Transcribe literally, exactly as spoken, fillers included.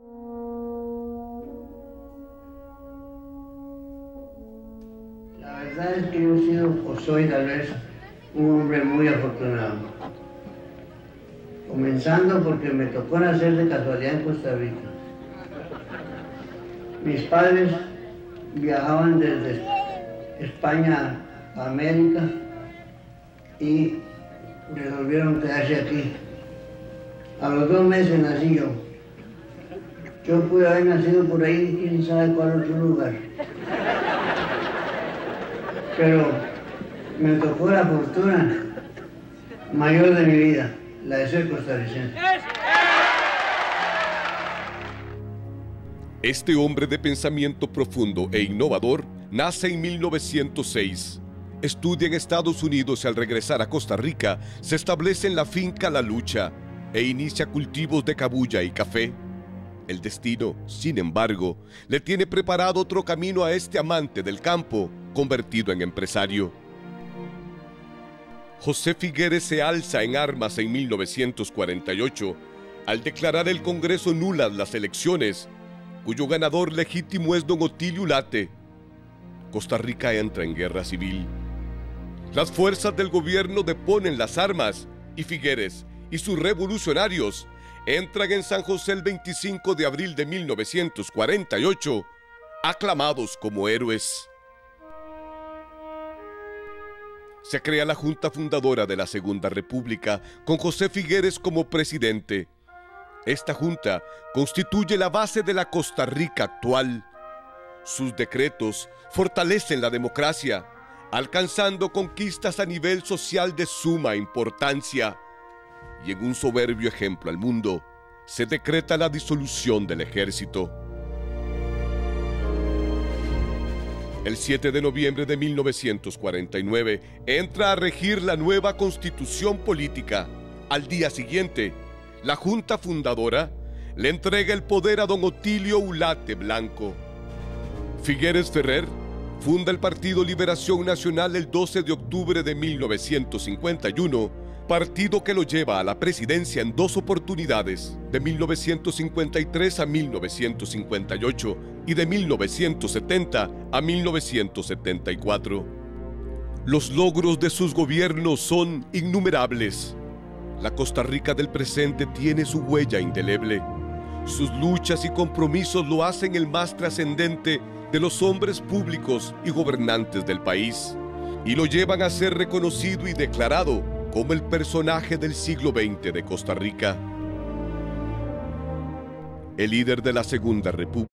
La verdad es que yo he sido, o soy tal vez, un hombre muy afortunado. Comenzando porque me tocó nacer de casualidad en Costa Rica. Mis padres viajaban desde España a América y resolvieron quedarse aquí. A los dos meses nací yo. Yo pude haber nacido por ahí, quién sabe cuál otro lugar. Pero me tocó la fortuna mayor de mi vida, la de ser costarricense. Este hombre de pensamiento profundo e innovador nace en mil novecientos seis. Estudia en Estados Unidos y al regresar a Costa Rica se establece en la finca La Lucha e inicia cultivos de cabuya y café. El destino, sin embargo, le tiene preparado otro camino a este amante del campo, convertido en empresario. José Figueres se alza en armas en mil novecientos cuarenta y ocho al declarar el Congreso nulas las elecciones, cuyo ganador legítimo es don Otilio Ulate. Costa Rica entra en guerra civil. Las fuerzas del gobierno deponen las armas y Figueres y sus revolucionarios entran en San José el veinticinco de abril de mil novecientos cuarenta y ocho, aclamados como héroes. Se crea la Junta Fundadora de la Segunda República con José Figueres como presidente. Esta junta constituye la base de la Costa Rica actual. Sus decretos fortalecen la democracia, alcanzando conquistas a nivel social de suma importancia. Y en un soberbio ejemplo al mundo, se decreta la disolución del ejército. El siete de noviembre de mil novecientos cuarenta y nueve entra a regir la nueva constitución política. Al día siguiente, la Junta Fundadora le entrega el poder a don Otilio Ulate Blanco. Figueres Ferrer funda el Partido Liberación Nacional el doce de octubre de mil novecientos cincuenta y uno, partido que lo lleva a la presidencia en dos oportunidades, de mil novecientos cincuenta y tres a mil novecientos cincuenta y ocho y de mil novecientos setenta a mil novecientos setenta y cuatro. Los logros de sus gobiernos son innumerables. La Costa Rica del presente tiene su huella indeleble. Sus luchas y compromisos lo hacen el más trascendente de los hombres públicos y gobernantes del país, y lo llevan a ser reconocido y declarado como el personaje del siglo veinte de Costa Rica. El líder de la Segunda República